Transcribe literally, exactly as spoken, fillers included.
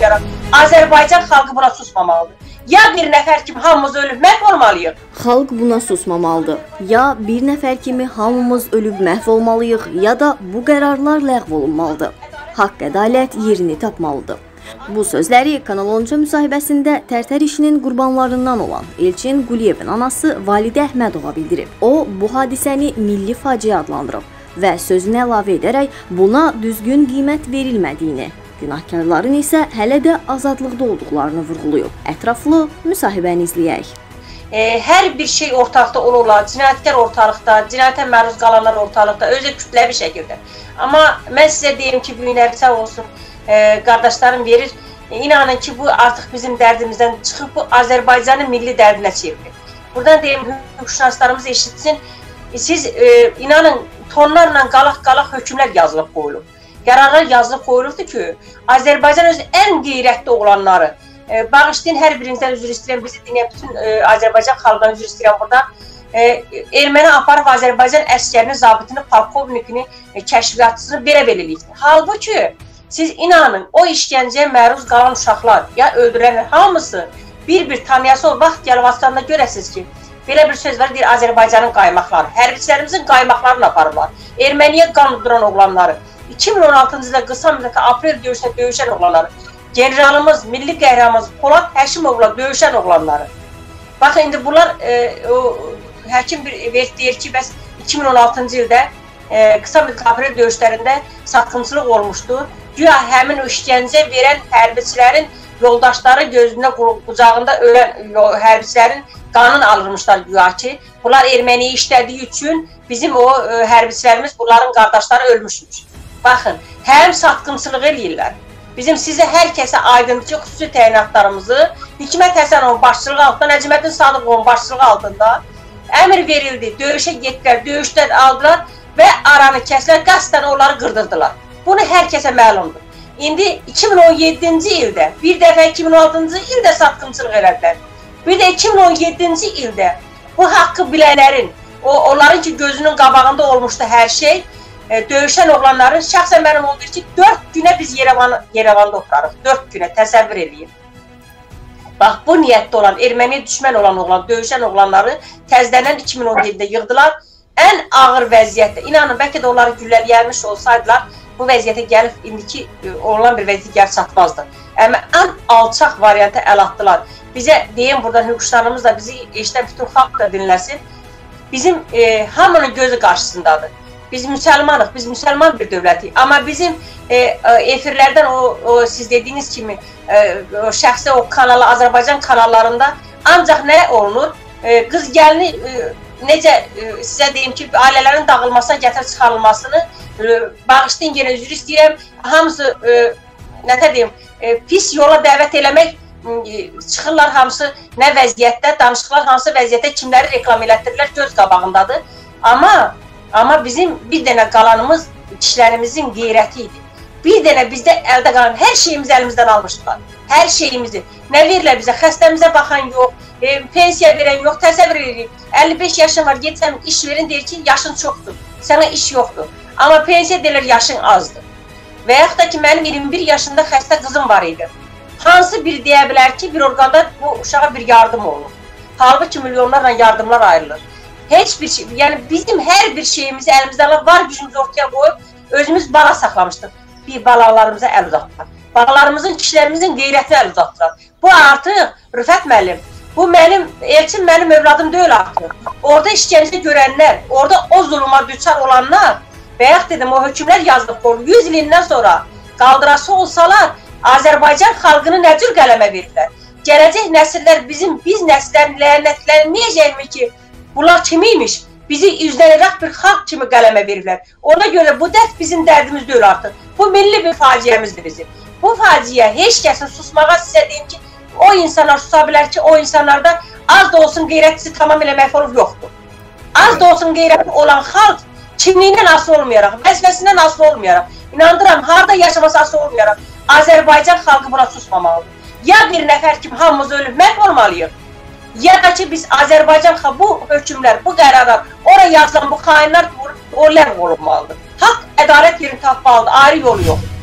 olmayaraq Azərbaycan xalqı buna susmamalıdır. Ya bir nəfər kimi hamımız ölüb məhv olmalıyıq. Xalq buna susmamalıdır. Ya bir nəfər kimi hamımız ölüb məhv olmalıyıq, ya da bu qərarlar ləğv olunmalıdır. Haqq ədalət yerini tapmalıdır. Bu sözləri Kanal onca müsahibəsində Tərtər işinin qurbanlarından olan Elçin Quliyevin anası Validə Əhmədova bildirib. O, bu hadisəni milli faciə adlandırıb və sözünə əlavə edərək buna düzgün qiymət verilmədiyini, günahkarların isə hələ də azadlıqda olduqlarını vurğulayıb. Ətraflı müsahibəni izləyək. E, hər bir şey ortalıqda olurlar, cinayətkar ortalıqda, cinayətə məruz qalanlar ortalıqda, özü kütləvi şəkildə. Amma mən sizə deyim ki, bu günləri sağ olsun, e, qardaşlarım verir. E, inanın ki, bu artıq bizim dərdimizdən çıxıb, bu Azərbaycanın milli dərdinə çevrilir. Buradan deyim, hüquqşünaslarımız eşitsin, e, siz e, inanın, tonlarla qalaq-qalaq hökmlər yazılıb qoyulub. Qərarlar yazılıb qoyulubdur ki, Azərbaycan özü ən qeyrətli oğlanları, e, bağışlayın, hər birinizdən üzr istəyirəm, bizi dinləyən bütün e, Azərbaycan xalqından üzr istəyirəm burada. E, erməni aparıb Azərbaycan əskərini, zabitini, polkovnikini, e, kəşfiyyatçısını belə belirləyir. Halbuki, siz inanın, o işgəncəyə məruz qalan uşaqlar, ya öldürənlər hamısı bir-bir tanıyası o vaxt gəlib aslında görəsiniz ki, belə bir söz var, deyir Azərbaycanın qaymaqları, hərbiçilərimizin qaymaqlarını aparırlar. Erməniyə qan duran oğlanları, iki min on altıncı ildə qısa müddətdə aprel döyüşdə döyüşən oğlanları, generalımız, milli qəhrəmanımız Polad Həşimovla döyüşən oğlanları. Baxın, indi bunlar, e, o, həkim bir deyir ki, bəs iki min on altıncı ildə e, qısa müddətdə aprel döyüşlərində satqınçılıq olmuşdu. Güya həmin o işgəncə verən hərbiçilərin yoldaşları gözündə, qucağında ölən hərbiçilərin qanın alırmışlar güya ki, bunlar Erməniyə işlədiyi üçün bizim o e, hərbiçilərimiz, bunların qardaşları ölmüşmüş. Baxın, həm satqınçılıq eləyirlər. Bizim sizə hər kəsə aydınlıqçı xüsusi təyinatlarımızı Hikmət Həsənovun başçılığı altında, Nəcməddin Sadıqovun başçılığı altında əmr verildi, döyüşə getdilər, döyüşlər aldılar və aranı kəslər, qəsdən onları qırdırdılar. Bunu hər kəsə məlumdur. İndi iki min on yeddinci ildə, bir dəfə iki min on altıncı ildə satqınçılıq elədilər. Bir də iki min on yeddinci ildə bu haqqı bilənlərin, o, onların ki gözünün qabağında olmuşdu hər şey, e, döyüşən oğlanların, şəxsən mənim oldur ki, dörd günə biz Yerevan, Yerevanda oturarıq, dörd günə təsəvvür edin. Bax, bu niyyətdə olan, erməniyə düşmən olan oğlan, döyüşən oğlanları təzələnən iki min on yeddidə yığdılar, ən ağır vəziyyətdə, inanın, bəlkə də onları güllələyərmiş olsaydılar, bu vəziyyətə gəlib, indiki olan bir vəziyyət gəlib çatmazdı. Amma ən alçaq variantə əl atdılar. Bizə deyim, buradan hüquqşünaslarımız da bizi eşidən bütün xalq da dinləsin. Bizim e, hamının gözü qarşısındadır. Biz müsəlmanıq, biz müsəlman bir dövlətik. Amma bizim e, efirlərdən o, o siz dediyiniz kimi e, o şəxsi o kanala, Azərbaycan kanallarında ancaq nə olunur? E, qız gəlini e, necə e, sizə deyim ki, ailələrin dağılmasına gətirib çıxarılmasını e, bağışlayın, yenə üzr istəyirəm. Hamısı e, nə deyim, e, pis yola dəvət eləmək çıxırlar hamısı nə vəziyyətdə, danışıqlar hansı vəziyyətdə kimləri reklam elətdirirlər göz qabağındadır. Amma amma bizim bir dənə qalanımız kişilərimizin qeyrəti idi. Bir dənə bizdə əldə qalan hər şeyimizi əlimizdən almışdılar. Hər şeyimizi. Nə verirlər bizə? Xəstəmizə baxan yox, e, pensiya verən yox, təsəvvür edirik. əlli beş yaşın var, getsəm iş verin, deyir ki, yaşın çoxdur, sənə iş yoxdur. Amma pensiya deyirlər, yaşın azdır. Və yaxud da ki, mənim iyirmi bir yaşında xəstə qızım var idi. Hansı biri deyə bilər ki, bir orqanda bu uşağa bir yardım olunur. Halbuki milyonlarla yardımlar ayrılır. Heç bir şey, yəni bizim hər bir şeyimizi əlimizdə var gücümüzü ortaya qoyub, özümüz bala saxlamışdıq. Bir balalarımıza əl uzatdılar. Balalarımızın, kişilərimizin qeyrətinə əl uzatdılar. Bu artıq, Rüfət müəllim, bu mənim, Elçin mənim övladım deyil artıq. Orada işgəncə görənlər, orada o zuluma düçar olanlar, və yaxud dedim, o hökümlər yazılıb qoyulur. yüz ilindən sonra qaldırası olsalar, Azərbaycan xalqını nə cür qələmə verirlər? Gələcək nəsillər bizim, biz nəsillərin lənətlənməyəcəkmi ki, bunlar kimiymiş? Bizi üzlənərək bir xalq kimi qələmə verirlər. Ona görə bu dərd bizim dərdimiz deyil artıq. Bu milli bir faciəmizdir bizim. Bu faciə heç kəsin susmağa sizə deyim ki, o insanlar susa bilər ki, o insanlarda az da olsun qeyrətçisi tamamilə məhv olub yoxdur. Az da olsun qeyrətli olan xalq kimliyindən asılı olmayaraq, vəzifəsindən asılı olmayaraq, inandıram, harada yaşaması asılı olmayaraq, Azərbaycan xalqı buna susmamalıdır. Ya bir nəfər kimi hamımız ölüb məhv olmalıyıq, ya da ki biz Azərbaycan xalqı bu hökümlər, bu qərarlar, oraya yazılan bu xainlər o ləğv olunmalıdır. Haqq, ədalət yerini tapmalıdır, ayrı yolu yox.